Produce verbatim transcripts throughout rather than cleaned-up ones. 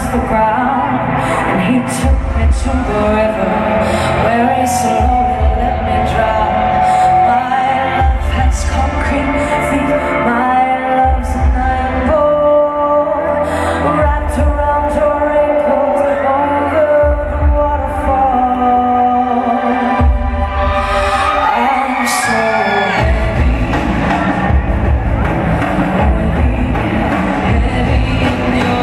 the ground, and he took me to the river, where he slowly let me drown. My love has concrete feet, my love's an iron bowl, wrapped around your ankles over the waterfall. I'm so heavy, heavy, heavy in your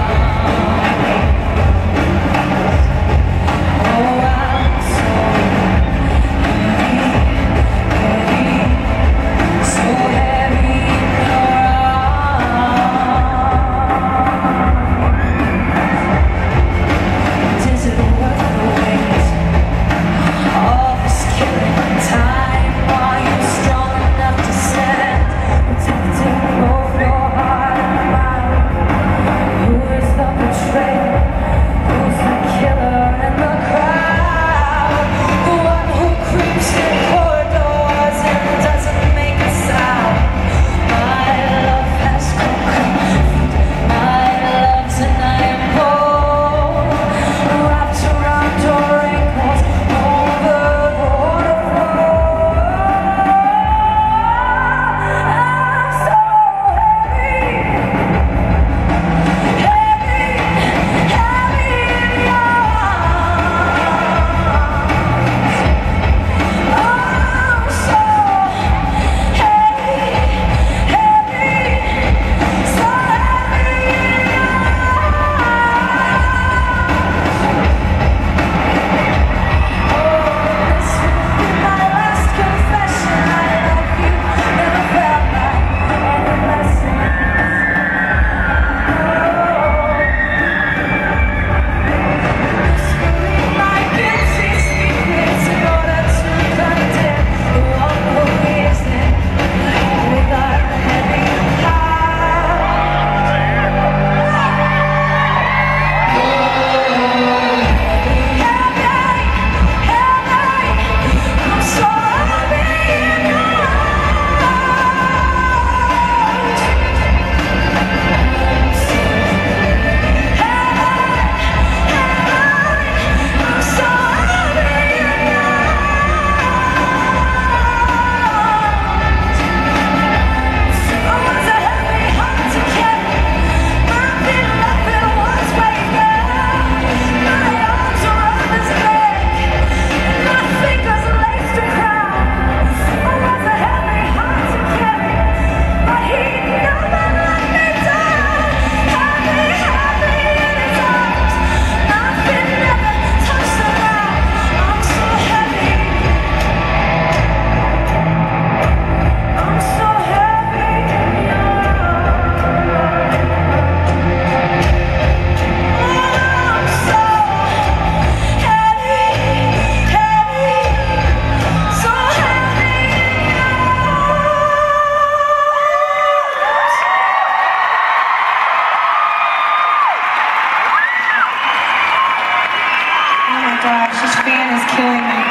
gosh, this fan is killing me.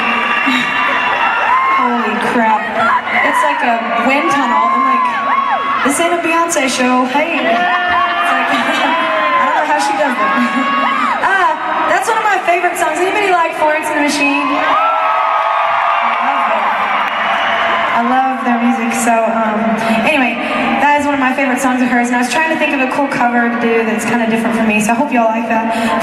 Holy crap. It's like a wind tunnel. I'm like, this ain't a Beyonce show. Hey. It's like, I don't know how she does it. Ah, that's one of my favorite songs. Anybody like Florence and the Machine? I love it. I love their music. So, um, anyway, that is one of my favorite songs of hers. And I was trying to think of a cool cover to do that's kind of different for me. So I hope y'all like that.